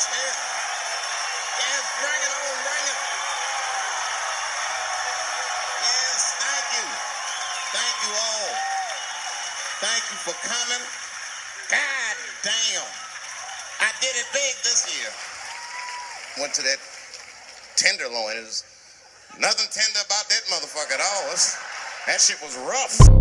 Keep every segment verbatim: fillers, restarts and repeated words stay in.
yes. Yes, bring it on, bring it. Yes, thank you. Thank you all. Thank you for coming. God damn. I did it big this year. Went to that Tenderloin. It was nothing tender about that motherfucker at all. It's, that shit was rough.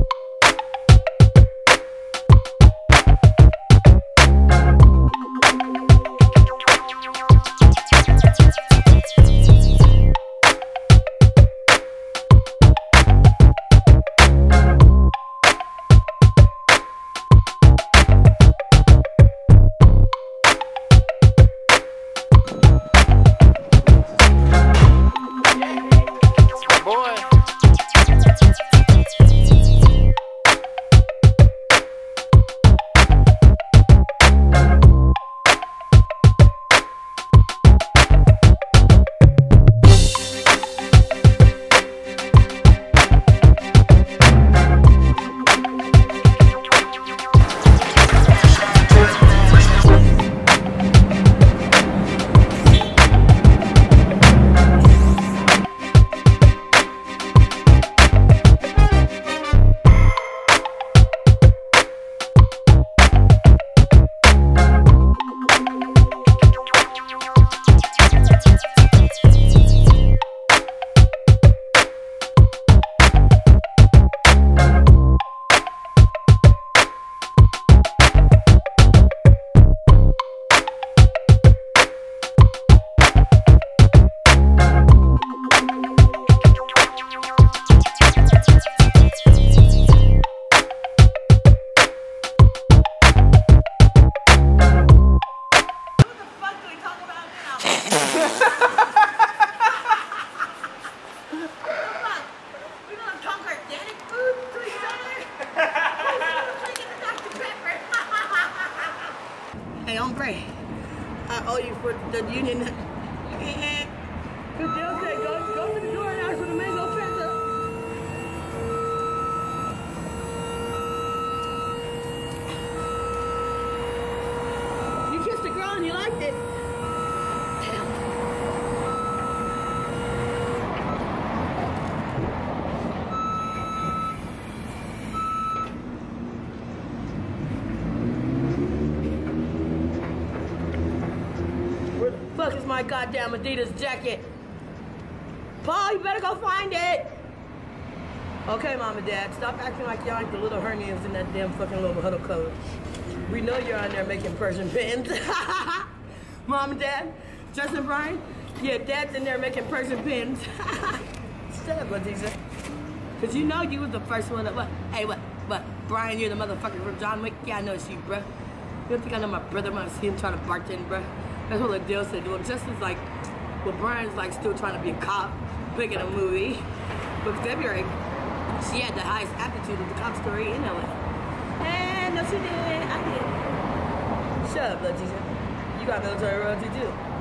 Hey, hombre, I owe you for the union. And the deal said, go, go to the door and ask for the mango Fanta. You kissed a girl and you liked it. Damn. Fuck is my goddamn Adidas jacket? Paul, you better go find it. Okay, Mom and Dad, stop acting like y'all ain't the little hernias in that damn fucking little huddle code. We know you're on there making Persian pins. Mom and Dad, Justin Brian, yeah, Dad's in there making Persian pins. Shut up, Adidas. Cause you know you was the first one that what? Hey, what? What? Brian, you're the motherfucker from John Wick? Yeah, I know it's you, bruh. You don't think I know my brother when I see him trying to bartend, bruh? That's what Adele said. Well, Justin's like, well, Brian's like still trying to be a cop, big in a movie. But February, she had the highest aptitude of the cop story in L A. And no, she did. I did. Shut up, Leticia. You got military royalty too.